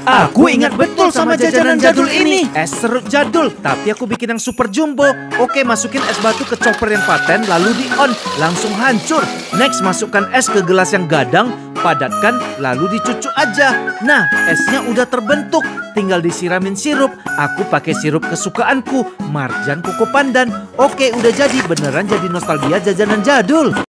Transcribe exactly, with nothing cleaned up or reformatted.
Aku ingat betul sama jajanan jadul ini. Es serut jadul, tapi aku bikin yang super jumbo. Oke, masukin es batu ke chopper yang paten, lalu di on, langsung hancur. Next, masukkan es ke gelas yang gadang, padatkan, lalu dicucuk aja. Nah, esnya udah terbentuk, tinggal disiramin sirup. Aku pakai sirup kesukaanku, Marjan Koko Pandan. Oke, udah jadi, beneran jadi nostalgia jajanan jadul.